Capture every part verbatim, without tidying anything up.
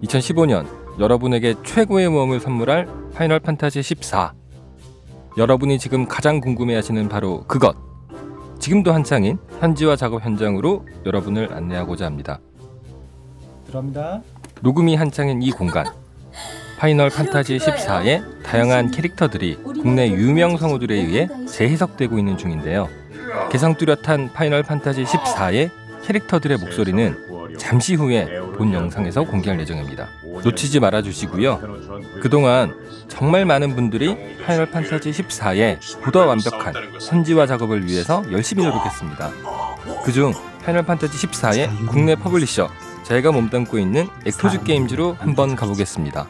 이천십오 년 여러분에게 최고의 모험을 선물할 파이널 판타지 십사. 여러분이 지금 가장 궁금해하시는 바로 그것. 지금도 한창인 현지화 작업 현장으로 여러분을 안내하고자 합니다. 들어갑니다. 녹음이 한창인 이 공간. 파이널 판타지 십사의 다양한 캐릭터들이 국내 유명 성우들에 의해 재해석되고 있는 중인데요. 개성 뚜렷한 파이널 판타지 십사의 캐릭터들의 목소리는 잠시 후에 본 영상에서 공개할 예정입니다. 놓치지 말아주시고요. 그동안 정말 많은 분들이 파이널 판타지 십사의 보다 완벽한 현지화 작업을 위해서 열심히 노력했습니다. 그중 파이널 판타지 십사의 국내 퍼블리셔 제가 몸담고 있는 액토즈 게임즈로 한번 가보겠습니다.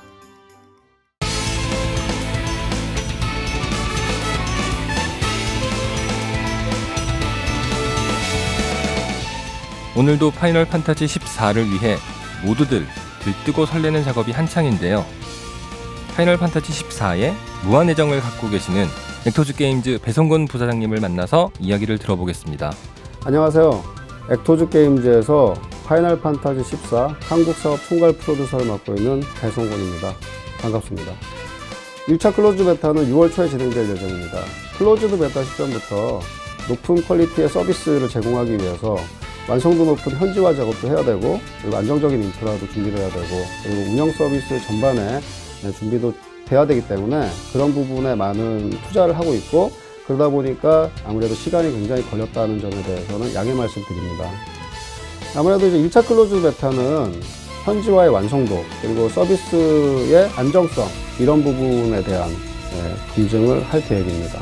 오늘도 파이널 판타지 십사를 위해 모두들 들뜨고 설레는 작업이 한창인데요. 파이널 판타지 십사에 무한 애정을 갖고 계시는 액토즈 게임즈 배성곤 부사장님을 만나서 이야기를 들어보겠습니다. 안녕하세요. 액토즈 게임즈에서 파이널 판타지 십사 한국 사업 총괄 프로듀서를 맡고 있는 배성곤입니다. 반갑습니다. 일 차 클로즈 베타는 유월 초에 진행될 예정입니다. 클로즈드 베타 시점부터 높은 퀄리티의 서비스를 제공하기 위해서 완성도 높은 현지화 작업도 해야 되고, 그리고 안정적인 인프라도 준비를 해야 되고, 그리고 운영 서비스 전반에 준비도 돼야 되기 때문에 그런 부분에 많은 투자를 하고 있고, 그러다 보니까 아무래도 시간이 굉장히 걸렸다는 점에 대해서는 양해 말씀드립니다. 아무래도 이제 일 차 클로즈 베타는 현지화의 완성도, 그리고 서비스의 안정성, 이런 부분에 대한 검증을 할 계획입니다.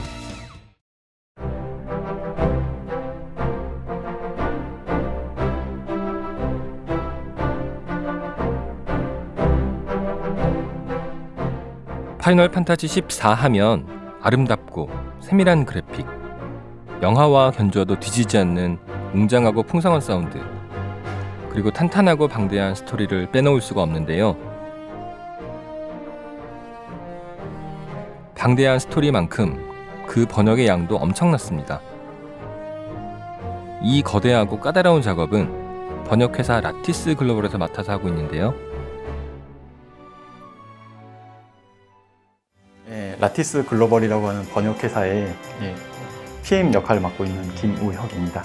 파이널 판타지 십사 하면 아름답고 세밀한 그래픽, 영화와 견주어도 뒤지지 않는 웅장하고 풍성한 사운드, 그리고 탄탄하고 방대한 스토리를 빼놓을 수가 없는데요. 방대한 스토리만큼 그 번역의 양도 엄청났습니다. 이 거대하고 까다로운 작업은 번역회사 라티스 글로벌에서 맡아서 하고 있는데요. 예, 라티스 글로벌이라고 하는 번역회사의 예, 피엠 역할을 맡고 있는 김우혁입니다.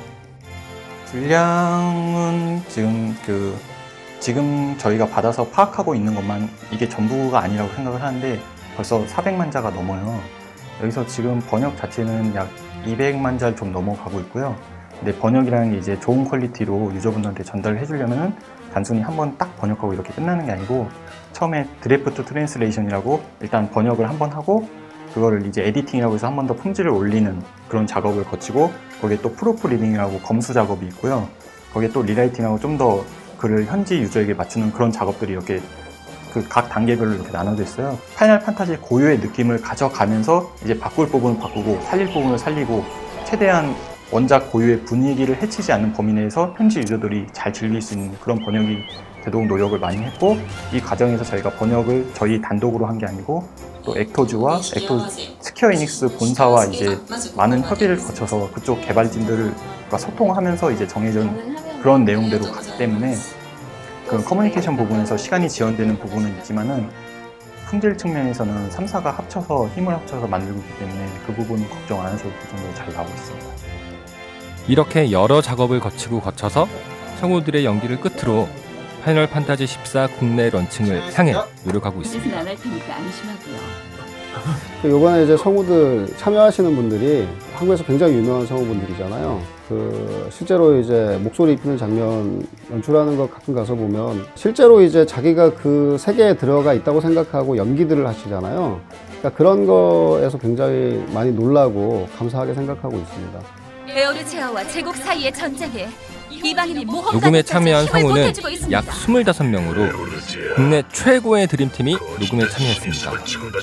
분량은 지금 그 지금 저희가 받아서 파악하고 있는 것만 이게 전부가 아니라고 생각을 하는데 벌써 사백만 자가 넘어요. 여기서 지금 번역 자체는 약 이백만 자 좀 넘어가고 있고요. 근데 번역이라는 게 이제 좋은 퀄리티로 유저분들한테 전달을 해주려면 단순히 한번 딱 번역하고 이렇게 끝나는 게 아니고, 처음에 드래프트 트랜스레이션이라고 일단 번역을 한번 하고, 그거를 이제 에디팅이라고 해서 한 번 더 품질을 올리는 그런 작업을 거치고, 거기에 또 프로프 리딩이라고 검수 작업이 있고요. 거기에 또 리라이팅하고 좀 더 글을 현지 유저에게 맞추는 그런 작업들이 이렇게 그 각 단계별로 이렇게 나눠져 있어요. 파이널 판타지 고유의 느낌을 가져가면서 이제 바꿀 부분은 바꾸고 살릴 부분을 살리고, 최대한 원작 고유의 분위기를 해치지 않는 범위 내에서 현지 유저들이 잘 즐길 수 있는 그런 번역이 되도록 노력을 많이 했고, 이 과정에서 저희가 번역을 저희 단독으로 한 게 아니고 또 액토즈와 액토즈 스퀘어 이닉스 본사와 이제 많은 협의를 거쳐서 그쪽 개발진들과 소통하면서 이제 정해진 그런 내용대로 갔기 때문에 그 커뮤니케이션 부분에서 시간이 지연되는 부분은 있지만은 품질 측면에서는 삼 사가 합쳐서 힘을 합쳐서 만들고 있기 때문에 그 부분은 걱정 안 하셔도 될 정도로 잘 나오고 있습니다. 이렇게 여러 작업을 거치고 거쳐서 성우들의 연기를 끝으로 파이널 판타지 십사 국내 런칭을 향해 노력하고 있습니다. 안 할 테니까 안심하고요. 이번에 이제 성우들 참여하시는 분들이 한국에서 굉장히 유명한 성우분들이잖아요. 그 실제로 이제 목소리 입히는 장면 연출하는 거 가끔 가서 보면 실제로 이제 자기가 그 세계에 들어가 있다고 생각하고 연기들을 하시잖아요. 그러니까 그런 거에서 굉장히 많이 놀라고 감사하게 생각하고 있습니다. 에오르체아와 제국 사이의 전쟁에 이방인이 모험가를 녹음에 참여한 힘을 성우는 보태주고 있습니다. 약 스물다섯 명으로 국내 최고의 드림팀이 녹음에 참여했습니다.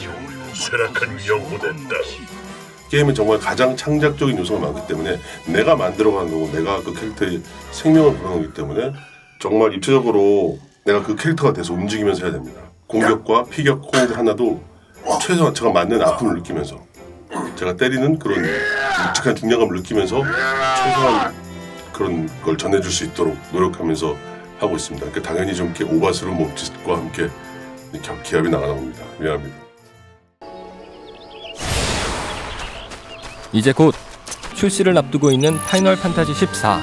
게임은 정말 가장 창작적인 요소가 많기 때문에 내가 만들어가는 거고 내가 그 캐릭터의 생명을 부르는 거기 때문에 정말 입체적으로 내가 그 캐릭터가 돼서 움직이면서 해야 됩니다. 공격과 피격 코드 하나도 최소한 제가 맞는 아픔을 느끼면서, 제가 때리는 그런 묵직한 중량감을 느끼면서 최소한 그런 걸 전해줄 수 있도록 노력하면서 하고 있습니다. 그러니까 당연히 좀 이렇게 오바스러운 몸짓과 함께 기합이 나가나 봅니다. 미안합니다. 이제 곧 출시를 앞두고 있는 파이널 판타지 십사.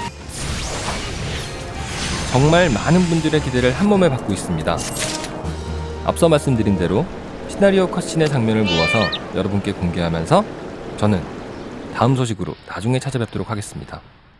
정말 많은 분들의 기대를 한몸에 받고 있습니다. 앞서 말씀드린 대로 시나리오 컷신의 장면을 모아서 여러분께 공개하면서 저는 다음 소식으로 나중에 찾아뵙도록 하겠습니다.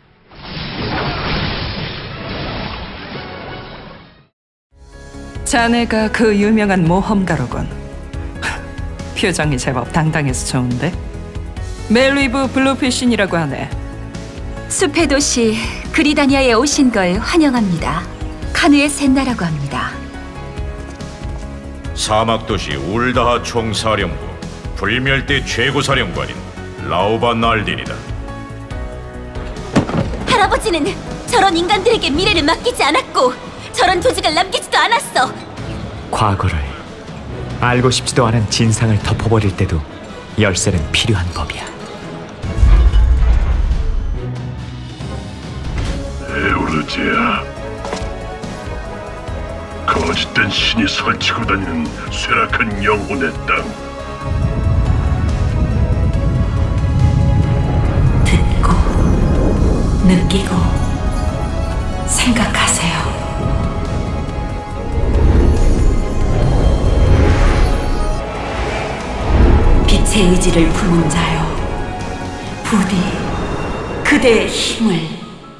자네가 그 유명한 모험가로군. 표정이 제법 당당해서 좋은데? 멜리브 블루피신이라고 하네. 숲의 도시 그리다니아에 오신 걸 환영합니다. 카누의 샌나라고 합니다. 사막도시 울다하 총사령부 불멸대 최고사령관인 라우바 날딘이다. 할아버지는 저런 인간들에게 미래를 맡기지 않았고 저런 조직을 남기지도 않았어. 과거를 알고 싶지도 않은 진상을 덮어버릴 때도 열쇠는 필요한 법이야. 에오르지아, 거짓된 신이 설치고 다니는 쇠락한 영혼의 땅. 듣고 느끼고 생각하세요. 빛의 의지를 품은 자여, 부디 그대의 힘을.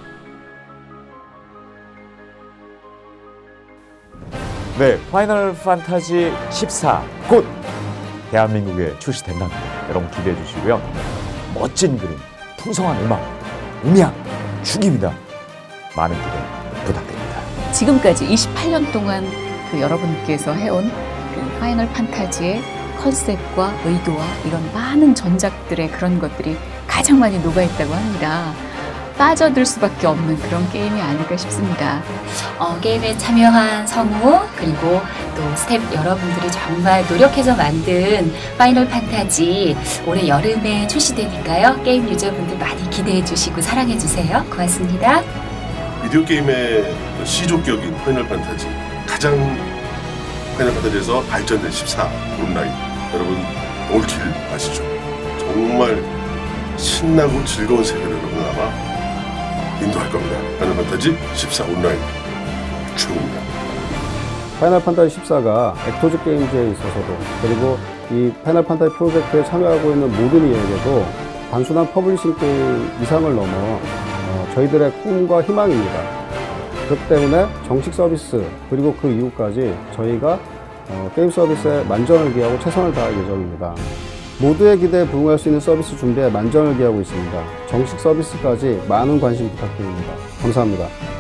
네, 파이널 판타지 십사 곧 대한민국에 출시된답니다. 여러분 기대해 주시고요. 멋진 그림, 풍성한 음악, 음향, 죽입니다. 많은 기대 부탁드립니다. 지금까지 이십팔 년 동안 그 여러분께서 해온 그 파이널 판타지의 컨셉과 의도와 이런 많은 전작들의 그런 것들이 가장 많이 녹아있다고 합니다. 빠져들 수밖에 없는 그런 게임이 아닐까 싶습니다. 어, 게임에 참여한 성우 그리고 또 스태프 여러분들이 정말 노력해서 만든 파이널 판타지 올해 여름에 출시되니까요. 게임 유저분들 많이 기대해 주시고 사랑해 주세요. 고맙습니다. 비디오 게임의 시조격인 파이널 판타지, 가장 파이널 판타지에서 발전된 십사 온라인, 여러분 올킬 아시죠? 정말 신나고 즐거운 세계를 여러분 아마 인도할 겁니다. 파이널 판타지 십사 온라인 최고입니다. 파이널 판타지 십사가 액토즈 게임즈에 있어서도, 그리고 이 파이널 판타지 프로젝트에 참여하고 있는 모든 이에게도 단순한 퍼블리싱 게임 이상을 넘어 어, 저희들의 꿈과 희망입니다. 그렇기 때문에 정식 서비스 그리고 그 이후까지 저희가 어, 게임 서비스에 만전을 기하고 최선을 다할 예정입니다. 모두의 기대에 부응할 수 있는 서비스 준비에 만전을 기하고 있습니다. 정식 서비스까지 많은 관심 부탁드립니다. 감사합니다.